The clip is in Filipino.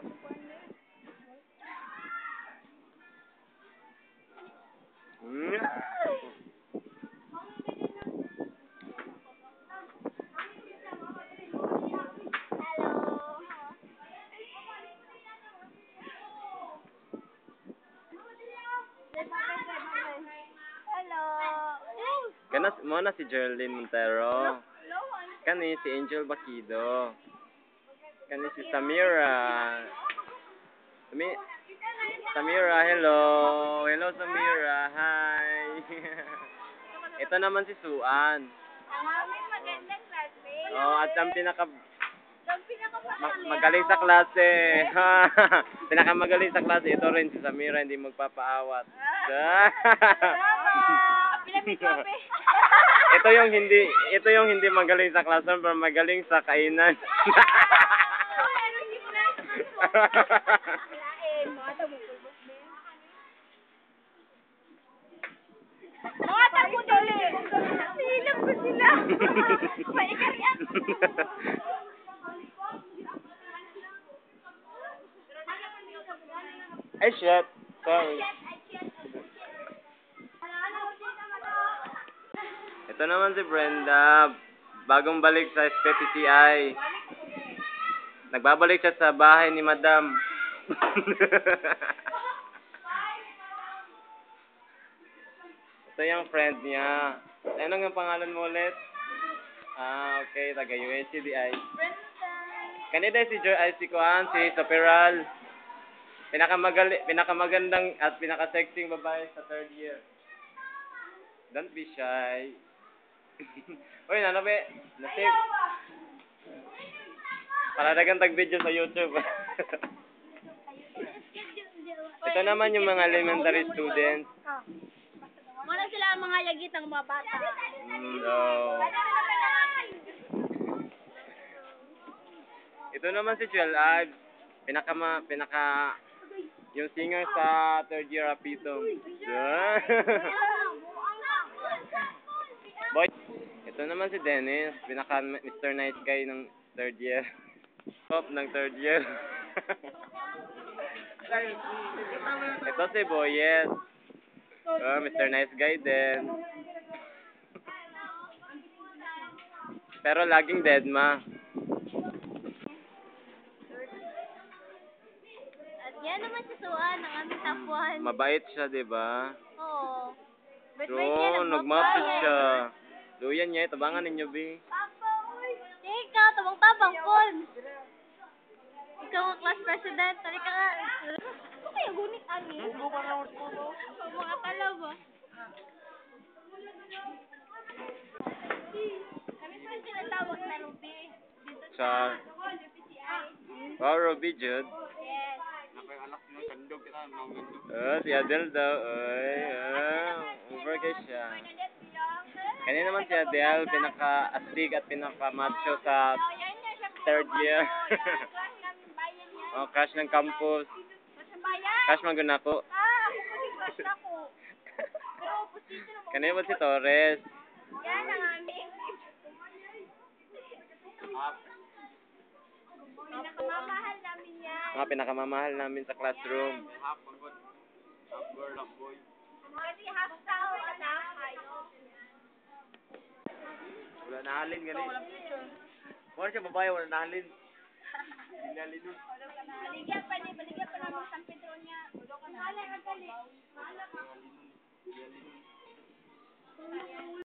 Kana mo na si Geraldine Montero. Kani si Angel Baquido. Kani si Samira. Samira, hello. Hello Samira. Hi. Ito naman si Suan. Ang aming magandang classmate. Oh, at ang magaling sa klase. Pinakamagaling sa klase. Ito rin si Samira, hindi magpapaawat. Ito yung hindi magaling sa klase, pero magaling sa kainan. Mga tapo dali. Silap ko sila. Maikarian. Ay, shit. Sorry. Ito naman si Brenda. Bagong balik sa SPPCI. Nagbabalik siya sa bahay ni Madam. Ito yung friend niya. Ano ang pangalan mo ulit? Okay. Taga-USCDI. Kanina si si Kuan, si Soperal. Pinakamagandang at pinaka-sexing babae sa third year. Don't be shy. Uy, nanabe. Nasip. Para dagang tag-video sa YouTube. Ito naman yung mga elementary students. Muna sila ang mga yagitang mga bata. No. Ito naman si Joel Ives. Yung singer sa third year Apito. Boy, ito naman si Dennis, Mr. Nice Guy ng third year. Top ng third year. Ito si Boyet. Mr. Nice Guy din. Pero laging deadma. Yan naman si Suan, ang aming top 1. Mabait siya, di ba? Oo. True, nagmapit siya. Luyan niya, tabangan ninyo, B. Ikaw, tabang-tabang, Paul. Ikaw ang class president. Tali ka nga. Ano kaya gunit, Ani? Mga tala ba? Kami pa tinatawag na Ruby. Dito Sa Wow, Ruby, Jude. Yes. Si Adele daw. Overgay siya. Kanina naman si Adele, pinaka-astig at pinaka-macho sa third year. Crush ng campus. Crush maguna ko. Crush ako. Pero opposite naman. Kanina ba si Torres? Yan ang aming. Pinakamamahal namin yan. Mga pinakamamahal namin sa classroom. Kasi half tower na kayo. Wala nahalin gani. Wala siya babae, wala nahalin. Baligyan pa namin San Pedro niya. Mahala ka dali. Mahala ka.